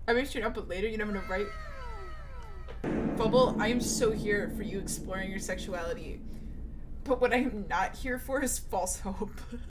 I may straight up, but later you never know, right? Bubble, I am so here for you exploring your sexuality. But what I am not here for is false hope.